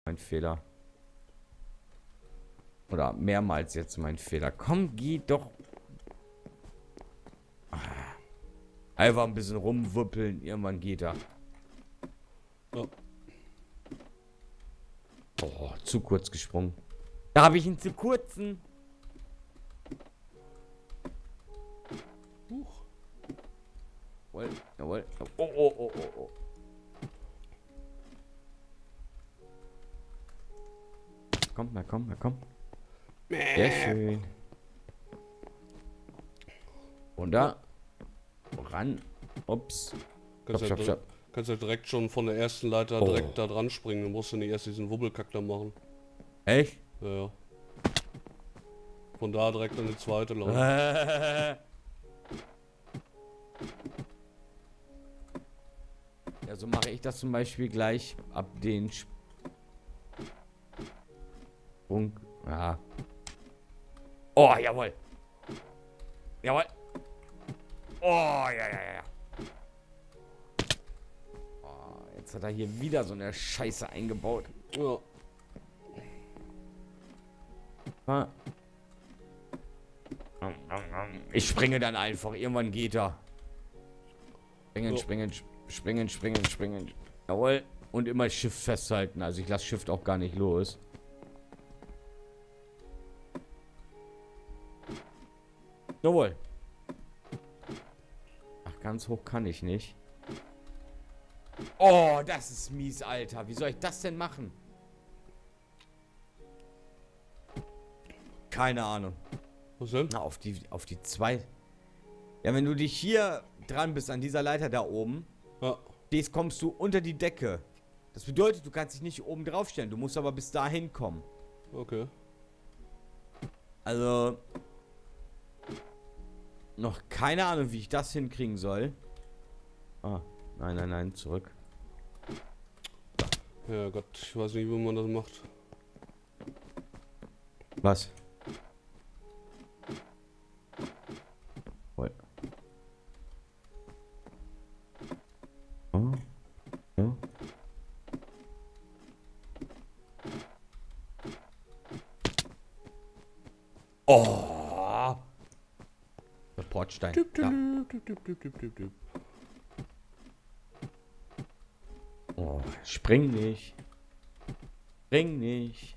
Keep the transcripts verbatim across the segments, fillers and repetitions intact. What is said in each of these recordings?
Mein Fehler. Oder mehrmals jetzt mein Fehler. Komm, geh doch. Einfach ein bisschen rumwuppeln. Irgendwann geht er. Ja. Oh, zu kurz gesprungen. Da habe ich ihn zu kurzen. Huch. Jawohl, jawohl. Oh, oh, oh, oh, oh. Komm, na komm, na komm. Sehr schön. Und da. Ran. Ups. Kannst ja, Stopp, stopp, dir- stopp. kannst ja direkt schon von der ersten Leiter Oh. direkt da dran springen. Du musst ja nicht erst diesen Wubbelkack da machen. Echt? Ja, ja. Von da direkt an die zweite laufen. Ja, so mache ich das zum Beispiel gleich ab den Sprung. Ja. Oh, jawohl. Jawohl. Oh, ja, ja, ja, ja. Oh, jetzt hat er hier wieder so eine Scheiße eingebaut. Ja. Ah. Ich springe dann einfach. Irgendwann geht er. Springen, Ja. springen, springen, springen, springen. Jawohl. Und immer Shift festhalten. Also ich lasse Shift auch gar nicht los. Jawohl. Ach, ganz hoch kann ich nicht. Oh, das ist mies, Alter. Wie soll ich das denn machen? Keine Ahnung. Was denn? Na, auf die, auf die zwei. Ja, wenn du dich hier dran bist, an dieser Leiter da oben, Ja. stehst, kommst du unter die Decke. Das bedeutet, du kannst dich nicht oben drauf stellen. Du musst aber bis dahin kommen. Okay. Also, noch keine Ahnung, wie ich das hinkriegen soll. Ah, nein, nein, nein, zurück. Ja Gott, ich weiß nicht, wie man das macht. Was? Woll. Oh. Oh. Oh. Der Portstein. Düp, düp, Ja. düp, düp, düp, düp, düp, düp. Oh, spring nicht. Spring nicht.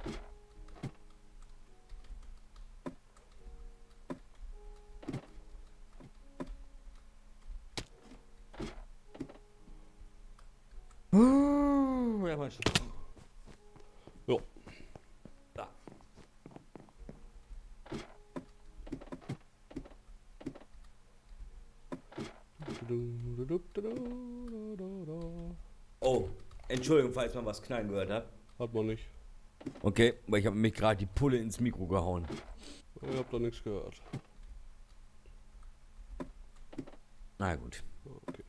Uh, ja, mal schon. Jo. Da. Oh, Entschuldigung, falls man was knallen gehört hat. Hat man nicht. Okay, weil ich habe mich gerade die Pulle ins Mikro gehauen. Ich hab da nichts gehört. Na gut. Okay.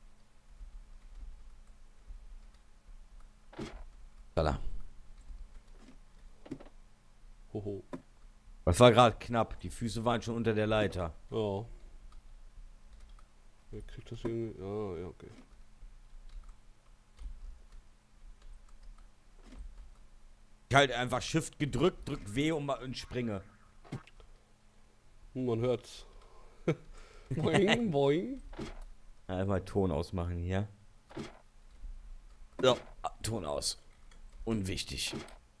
Tada. Hoho. Das war gerade knapp. Die Füße waren schon unter der Leiter. Ja. Wer kriegt das irgendwie? Ah, ja, okay. Ich halte einfach Shift gedrückt, drück W und, mal- und springe. Hm, man hört's. Boing, boing. Einmal Ton ausmachen hier. So, Ton aus. Unwichtig.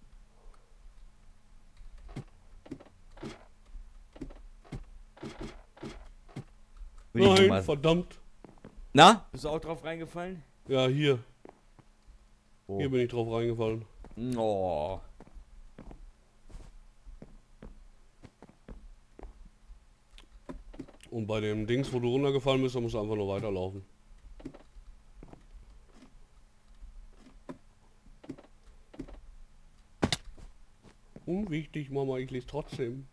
Will ich Nein, mal- verdammt. Na? Bist du auch drauf reingefallen? Ja, hier. Oh. Hier bin ich drauf reingefallen. Oh. Und bei dem Dings, wo du runtergefallen bist, da musst du einfach nur weiterlaufen. Unwichtig, Mama, ich lese trotzdem.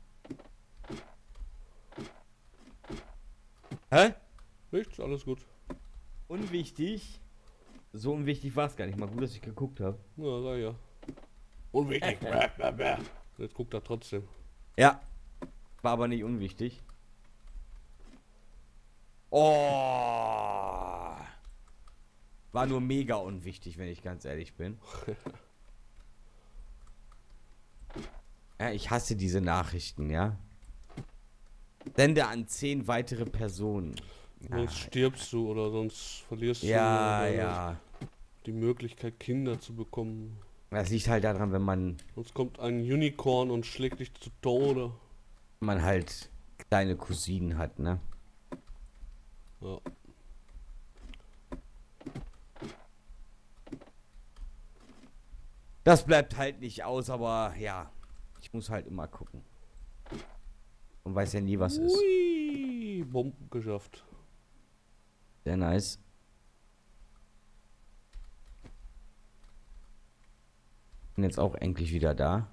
Hä? Nichts, alles gut. Unwichtig? So unwichtig war es gar nicht. Mal gut, dass ich geguckt habe. Ja, sag ja. Unwichtig. Bäh, bäh, bäh. Jetzt guckt er trotzdem. Ja. War aber nicht unwichtig. Oh. War nur mega unwichtig, wenn ich ganz ehrlich bin. ich hasse diese Nachrichten, ja. Sende an zehn weitere Personen. Sonst Ah, stirbst du oder sonst verlierst ja, du oder ja. die Möglichkeit, Kinder zu bekommen. Das liegt halt daran, wenn man, Sonst kommt ein Unicorn und schlägt dich zu Tode. man halt kleine Cousinen hat, ne? Ja. Das bleibt halt nicht aus, aber ja, ich muss halt immer gucken. Und weiß ja nie, was ist. Ui, Bomben geschafft. Sehr nice. Bin jetzt auch endlich wieder da.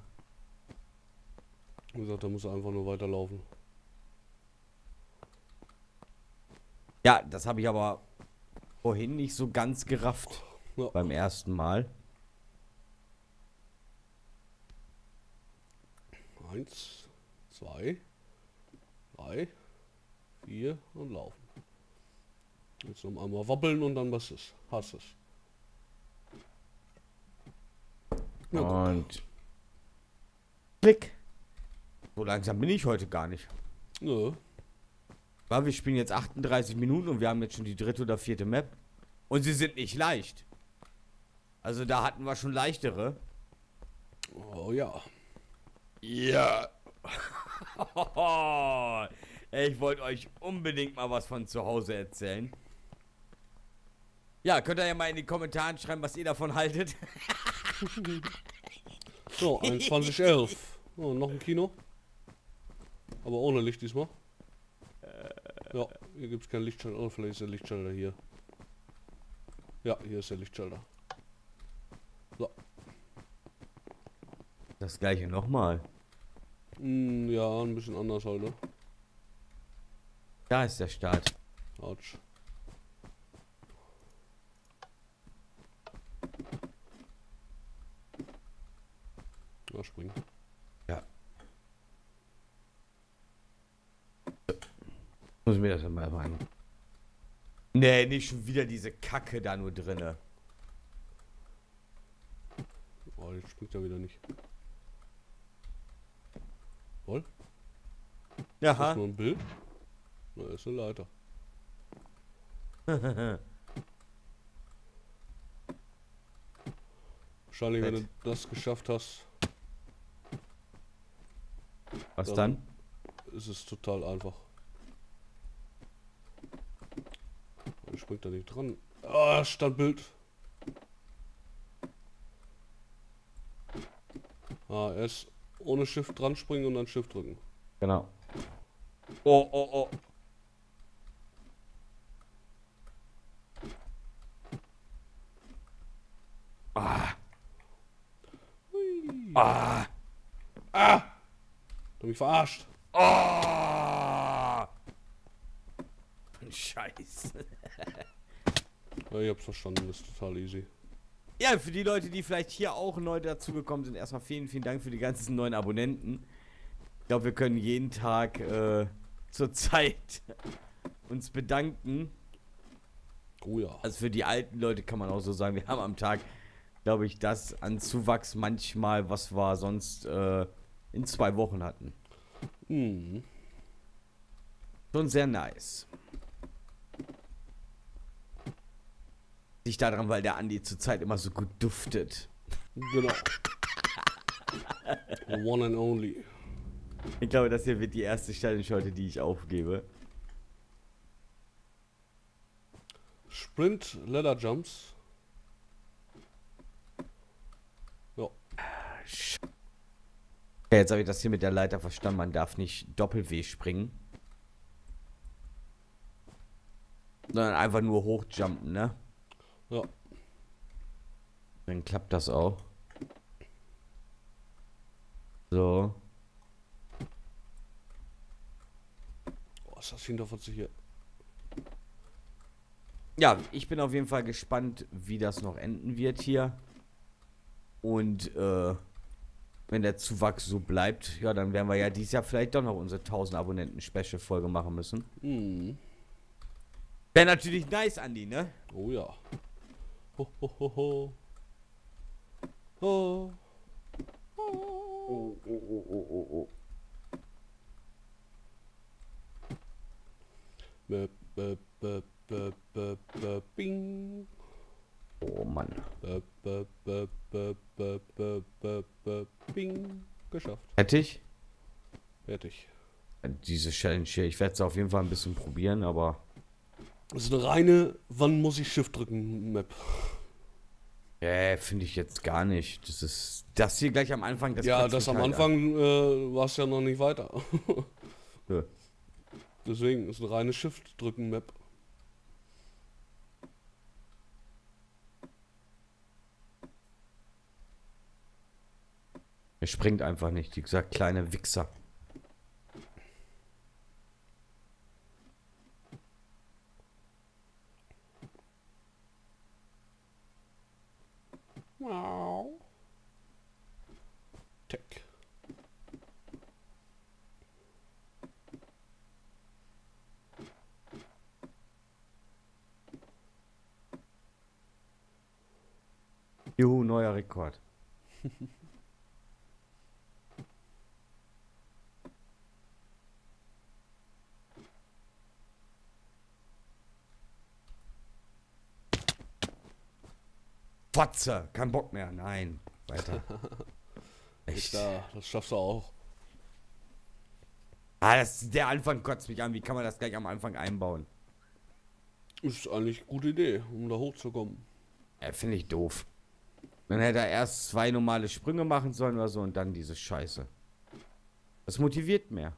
Wie gesagt, da muss er einfach nur weiterlaufen. Ja, das habe ich aber vorhin nicht so ganz gerafft. Ja. Beim ersten Mal. Eins, zwei, drei, vier und laufen. Jetzt noch einmal wabbeln und dann was ist. Hast es. Ja, gut. Und klick. So langsam bin ich heute gar nicht. Nö. Weil wir spielen jetzt achtunddreißig Minuten und wir haben jetzt schon die dritte oder vierte Map. Und sie sind nicht leicht. Also da hatten wir schon leichtere. Oh ja. Ja. Ich wollte euch unbedingt mal was von zu Hause erzählen. Ja, könnt ihr ja mal in die Kommentare schreiben, was ihr davon haltet. So, einundzwanzig elf. Oh, noch ein Kino. Aber ohne Licht diesmal. Ja, hier gibt es kein Lichtschalter. Oh, vielleicht ist der Lichtschalter hier. Ja, hier ist der Lichtschalter. So. Das gleiche nochmal. Hm, ja, ein bisschen anders halt, ne? Da ist der Start. Autsch. Ja, springen. Ja. Muss ich mir das mal machen. Nee, nicht schon wieder diese Kacke da nur drinne. Oh, jetzt springt er wieder nicht. Voll? Ist das Ja. nur ein Bild? Na, ist eine Leiter. Wahrscheinlich, wenn du das geschafft hast, Was Dann- dann? ist es total einfach. Oh, springt da nicht dran. Ah, Standbild. Ah, erst ohne Shift dran springen und dann Shift drücken. Genau. Oh, oh, oh. Ah. Hui. Ah. Ah! Du mich verarscht. Oh. Scheiße. Ja, ich hab's verstanden, das ist total easy. Ja, für die Leute, die vielleicht hier auch neu dazugekommen sind, erstmal vielen, vielen Dank für die ganzen neuen Abonnenten. Ich glaube, wir können jeden Tag äh, zur Zeit uns bedanken. Oh ja. Also für die alten Leute kann man auch so sagen, wir haben am Tag, glaube ich, das an Zuwachs manchmal, was wir sonst äh, in zwei Wochen hatten. Hm. Schon sehr nice. Liegt daran, weil der Andi zurzeit immer so gut duftet. Genau. One and only. Ich glaube, das hier wird die erste Challenge heute, die ich aufgebe. Sprint Ladder Jumps. Ja. Ja, jetzt habe ich das hier mit der Leiter verstanden. Man darf nicht Doppel-W springen. Sondern einfach nur hochjumpen, ne? Ja. Dann klappt das auch. So. Oh, ist das hinterfotzig hier. Ja, ich bin auf jeden Fall gespannt, wie das noch enden wird hier. Und äh, wenn der Zuwachs so bleibt, ja, dann werden wir ja dieses Jahr vielleicht doch noch unsere tausend Abonnenten-Special-Folge machen müssen. Hm. Wäre natürlich nice, Andi, ne? Oh ja. Ho, ho, ho, ho. Ho. Oh, oh, oh, oh, oh, oh. Bö, bö, bö, bö, bö, bö, bing. Oh Mann. Bö, bö, bö, bö, bö, bö, bö, bö, bing. Geschafft. Hätte ich? Fertig. Diese Challenge hier, ich werde es auf jeden Fall ein bisschen probieren, aber... Das ist eine reine, wann muss ich Shift drücken, Map. Äh, finde ich jetzt gar nicht. Das ist... Das hier gleich am Anfang, das Ja, kotzt das mich am halt Anfang äh, war es ja noch nicht weiter. an. Ja. Deswegen ist eine reine Shift drücken Map. Er springt einfach nicht, wie gesagt, kleine Wichser. Wow. Tech. Juhu, neuer Rekord. Fotze, kein Bock mehr, nein, weiter. Echt? Da, das schaffst du auch. Ah, das, der Anfang kotzt mich an, wie kann man das gleich am Anfang einbauen? Ist eigentlich eine gute Idee, um da hochzukommen. Ja, finde ich doof. Dann hätte er erst zwei normale Sprünge machen sollen oder so und dann diese Scheiße. Das motiviert mehr.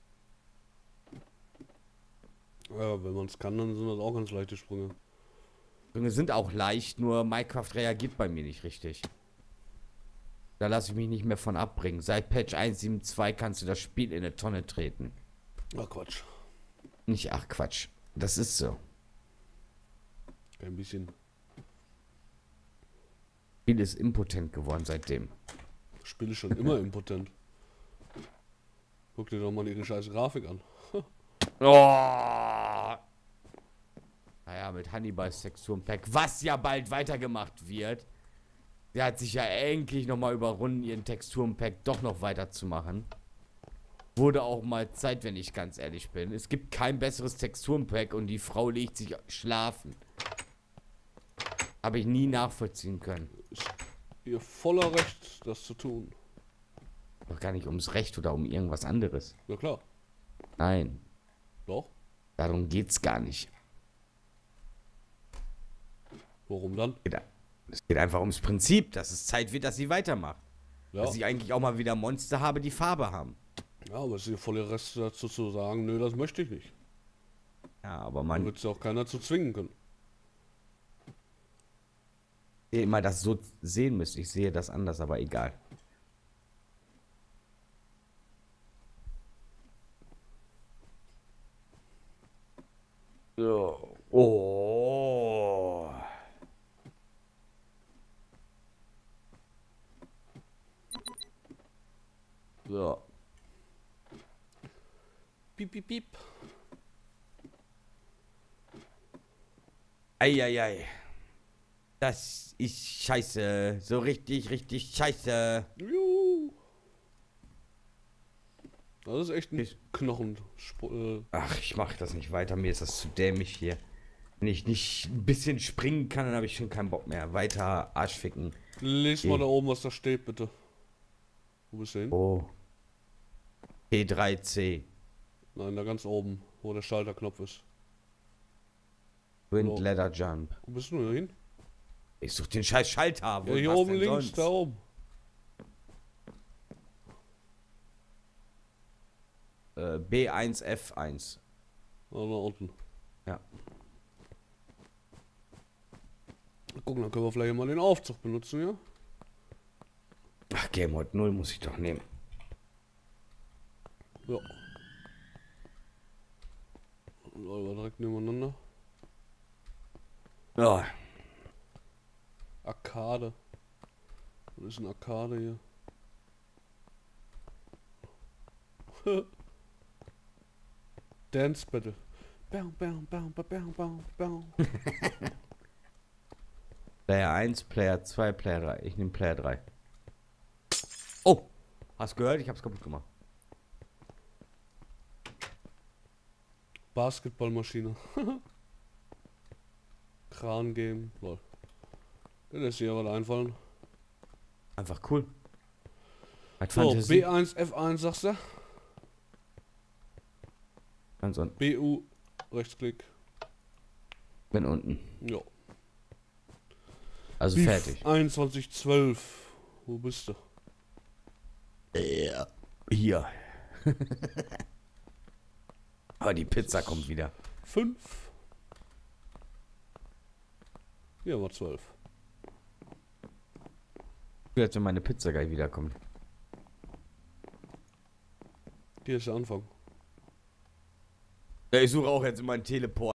Ja, wenn man es kann, dann sind das auch ganz leichte Sprünge. Sprünge sind auch leicht, nur Minecraft reagiert bei mir nicht richtig. Da lasse ich mich nicht mehr von abbringen. Seit Patch eins Punkt sieben Punkt zwei kannst du das Spiel in eine Tonne treten. Ach Quatsch. Nicht, ach Quatsch. Das ist so. Ein bisschen. Das Spiel ist impotent geworden seitdem. Das Spiel ist schon immer impotent. Guck dir doch mal ihre scheiß Grafik an. Oh! Naja, mit Hannibals Texturenpack, was ja bald weitergemacht wird. Der hat sich ja endlich nochmal überrunden, ihren Texturenpack doch noch weiterzumachen. Wurde auch mal Zeit, wenn ich ganz ehrlich bin. Es gibt kein besseres Texturenpack und die Frau legt sich schlafen. Habe ich nie nachvollziehen können. Ist ihr voller Recht, das zu tun. Doch gar nicht ums Recht oder um irgendwas anderes. Ja klar. Nein, Doch. darum geht's gar nicht. Warum dann? Es geht einfach ums Prinzip, dass es Zeit wird, dass sie weitermacht. Ja. Dass ich eigentlich auch mal wieder Monster habe, die Farbe haben. Ja, aber es ist ihr voller Recht dazu zu sagen, nö, das möchte ich nicht. Ja, aber Da man wird ja auch keiner zu zwingen können. immer das so sehen müsste. Ich sehe das anders, aber egal. So. Oh. So. Piep, piep, piep. Eieiei. Das ist scheiße. So richtig, richtig scheiße. Juhu. Das ist echt ein Ich- Knochen. Äh, Ach, ich mach das nicht weiter. Mir ist das zu dämlich hier. Wenn ich nicht ein bisschen springen kann, dann habe ich schon keinen Bock mehr. Weiter Arschficken. Lies mal Okay. da oben, was da steht, bitte. Wo bist du hin? Oh. P drei C. Nein, da ganz oben, wo der Schalterknopf ist. Wind So. Ladder Jump. Wo bist du denn hin? Ich such den scheiß Schalter. Wo Ja, hier was oben denn links, sonst? da oben. Äh, B eins F eins. Da, da unten. Ja. Gucken, dann können wir vielleicht mal den Aufzug benutzen, ja? Ach, Game Mode null muss ich doch nehmen. Ja. Leute, direkt nebeneinander. Ja. Arkade. Was ist ein Arkade hier? Dance Battle. Bam, bam, bam, bam, bam, bam, bam. Player eins, Player zwei, Player drei. Ich nehme Player drei. Oh! Hast gehört? Ich hab's kaputt gemacht. Basketballmaschine. Kran-Game. Lol. Das ist hier was einfallen. Einfach cool. Hat So, Fantasie. B eins, F eins sagst du? Ganz unten. B U, Rechtsklick. Bin unten. Ja. Also Beef fertig. einundzwanzig zwölf. Wo bist du? Ja. Hier. Aber die Pizza kommt wieder. fünf. Hier war zwölf. Jetzt, wenn meine Pizza gleich wiederkommt. Hier ist der Anfang. Ja, ich suche auch jetzt meinen Teleport.